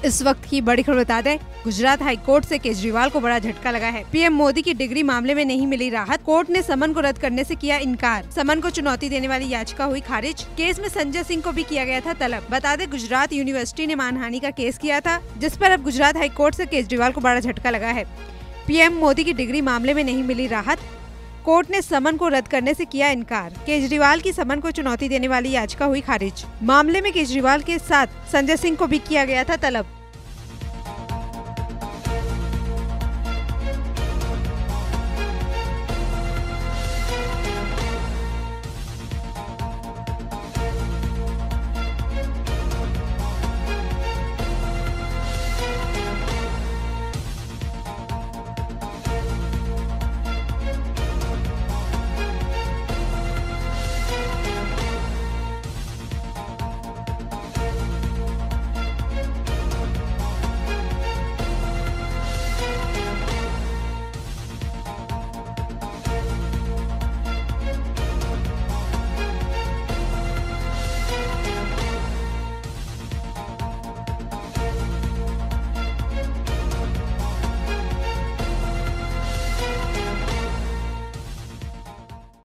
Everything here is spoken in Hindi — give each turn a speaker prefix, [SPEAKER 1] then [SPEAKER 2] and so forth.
[SPEAKER 1] इस वक्त की बड़ी खबर बता दें, गुजरात हाई कोर्ट से केजरीवाल को बड़ा झटका लगा है। पीएम मोदी की डिग्री मामले में नहीं मिली राहत, कोर्ट ने समन को रद्द करने से किया इनकार। समन को चुनौती देने वाली याचिका हुई खारिज। केस में संजय सिंह को भी किया गया था तलब। बता दें, गुजरात यूनिवर्सिटी ने मानहानि का केस किया था, जिस पर अब गुजरात हाई कोर्ट से केजरीवाल को बड़ा झटका लगा है। पीएम मोदी की डिग्री मामले में नहीं मिली राहत, कोर्ट ने समन को रद्द करने से किया इनकार। केजरीवाल की समन को चुनौती देने वाली याचिका हुई खारिज। मामले में केजरीवाल के साथ संजय सिंह को भी किया गया था तलब।